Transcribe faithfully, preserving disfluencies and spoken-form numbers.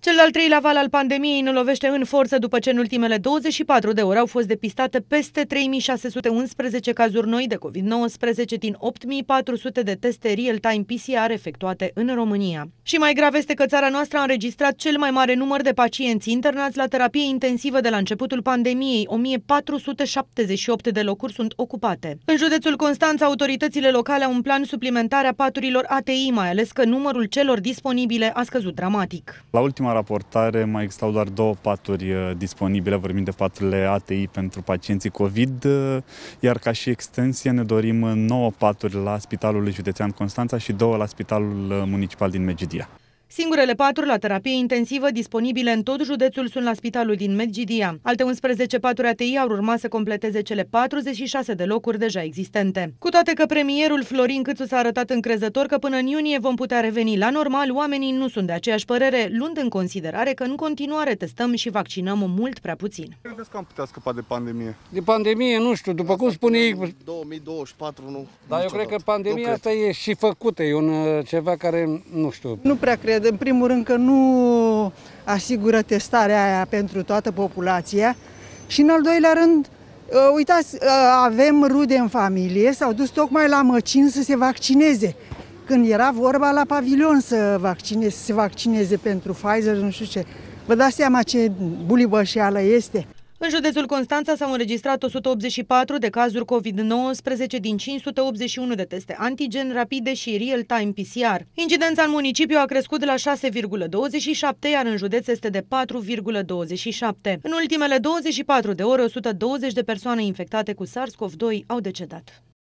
Cel de-al treilea val al pandemiei ne lovește în forță după ce în ultimele douăzeci și patru de ore au fost depistate peste trei mii șase sute unsprezece cazuri noi de COVID nouăsprezece din opt mii patru sute de teste real-time P C R efectuate în România. Și mai grav este că țara noastră a înregistrat cel mai mare număr de pacienți internați la terapie intensivă de la începutul pandemiei. o mie patru sute șaptezeci și opt de locuri sunt ocupate. În județul Constanța, autoritățile locale au un plan suplimentar a paturilor A T I, mai ales că numărul celor disponibile a scăzut dramatic. La ultima raportare mai existau doar două paturi disponibile, vorbim de paturile A T I pentru pacienții COVID, iar ca și extensie ne dorim nouă paturi la Spitalul Județean Constanța și două la Spitalul Municipal din Medgidia. Singurele paturi la terapie intensivă disponibile în tot județul sunt la Spitalul din Medgidia. Alte unsprezece paturi A T I ar urma să completeze cele patruzeci și șase de locuri deja existente. Cu toate că premierul Florin Câțu s-a arătat încrezător că până în iunie vom putea reveni la normal, oamenii nu sunt de aceeași părere, luând în considerare că în continuare testăm și vaccinăm mult prea puțin. Credeți că am putea scăpa de pandemie? De pandemie, nu știu, după cum spune ei... două mii douăzeci și patru, nu. Dar eu cred că pandemia asta e și făcută, e un ceva care, nu știu... Nu prea cred. În primul rând că nu asigură testarea aia pentru toată populația și în al doilea rând, uitați, avem rude în familie, s-au dus tocmai la Măcin să se vaccineze. Când era vorba la pavilion să, vaccineze, să se vaccineze pentru Pfizer, nu știu ce. Vă dați seama ce bulibășeală este? În județul Constanța s-au înregistrat o sută optzeci și patru de cazuri COVID nouăsprezece din cinci sute optzeci și unu de teste antigen rapide și real-time P C R. Incidența în municipiu a crescut la șase virgulă douăzeci și șapte, iar în județ este de patru virgulă douăzeci și șapte. În ultimele douăzeci și patru de ore, o sută douăzeci de persoane infectate cu SARS-CoV doi au decedat.